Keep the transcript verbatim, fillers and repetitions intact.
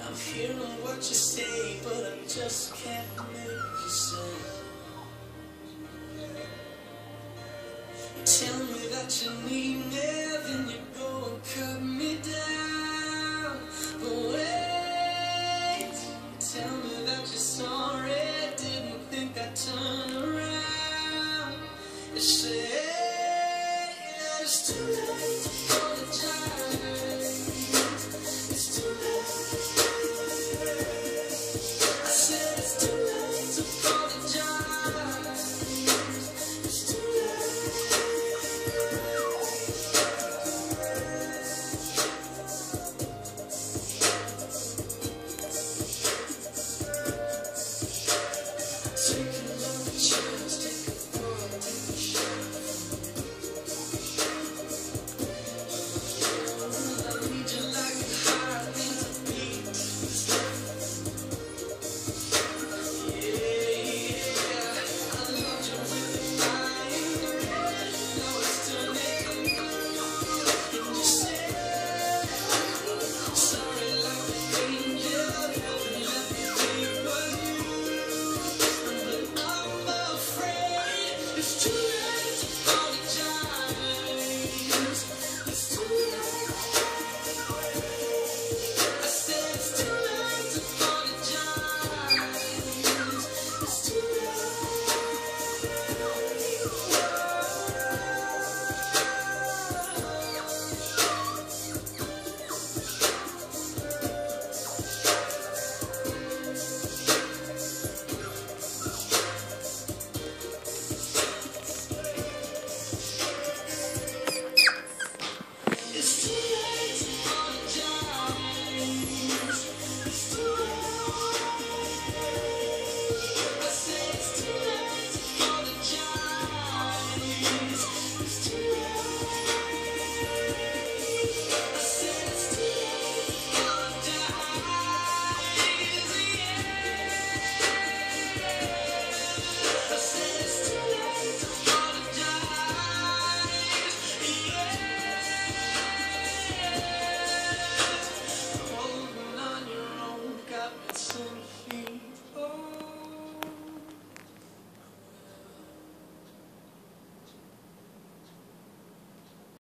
I'm hearing what you say, but I just can't make you say. Tell me that you need me, then you go and cut me down. But wait, tell me that you're sorry, didn't think I'd turn around. You say it's too late to apologize.